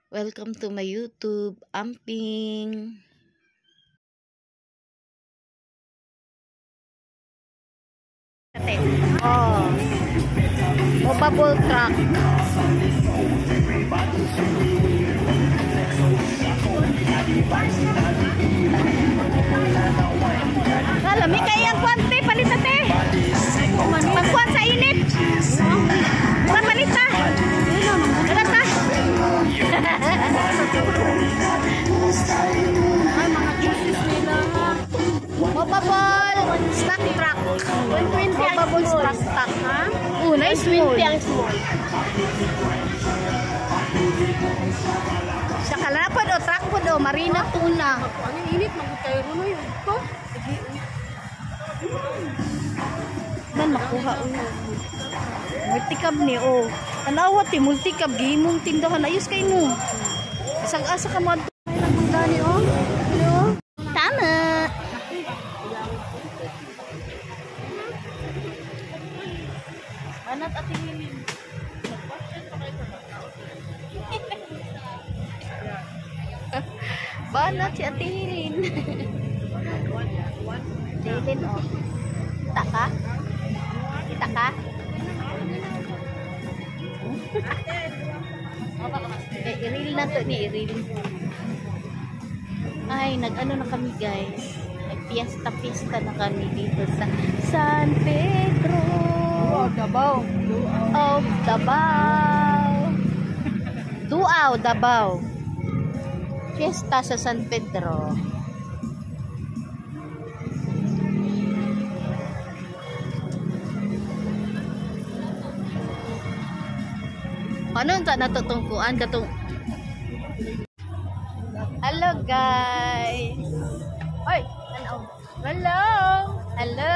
Welcome to my YouTube, Amping. Oh, bubble truck. Lami kayang kwante, palitate. Pagkuhan sa init. Sa palita. Nagata. Ay, mga juices nila ha. Bubble snack truck. 120 ang bubble snack truck ha. Nice 20 ang small. Sa kalapad o truck po do, marina tuna. Ano init, magkakayo rin mo yun. Ito? Man makuha multicab ni tanawa ti multicab gimong tindahan ayos kay mo isang asa ka mo Dani tama Banat at hilin. banat si Ate Hilin Hilin kita ka? Kita ka? I-reel na to ni i-reel. Ay, nag-ano na kami guys. Nag-fiesta na kami dito sa San Pedro Oh, Davao. of Davao. Duao, Davao. Fiesta sa San Pedro. Ano ta natutungkuan katong hello guys. Oy, ano? Hello. Hello.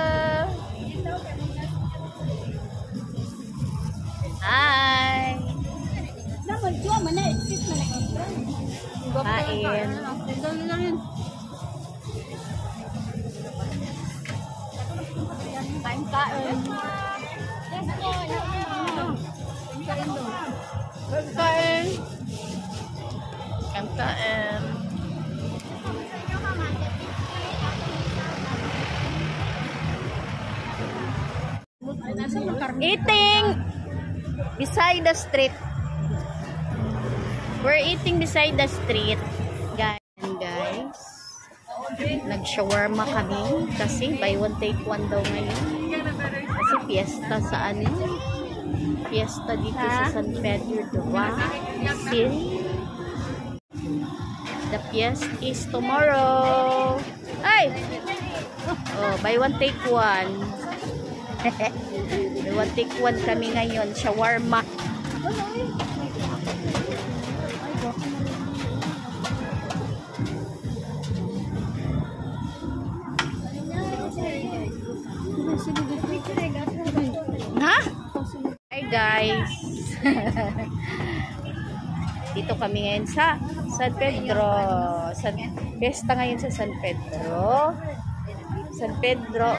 Hi. Naman tuwa man na exit na Kain. Kain. Kain. Kain. Eating beside the street. We're eating beside the street, guys. Nag-shawarma kami kasi buy one take one daw ngayon. Kasi fiesta sa ano? Fiesta dito sa San Pedro Duao City. The fiesta is tomorrow. Ay! Oh, buy one take one. Buy one take one kami ngayon. Shawarma. Ha? Hi guys. Dito kami ngayon sa San Pedro. Fiesta ngayon sa San Pedro. San Pedro